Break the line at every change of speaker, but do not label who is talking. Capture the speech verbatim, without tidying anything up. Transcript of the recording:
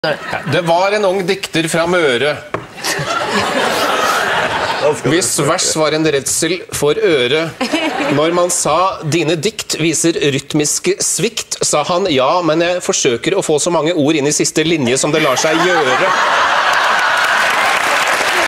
Det var en ung dikter fra Møre. Hvis vers var en redsel for øre. Når man sa dine dikt viser rytmiske svikt, sa han ja, men jeg forsøker å få så mange ord inn i siste linje som det lar seg gjøre.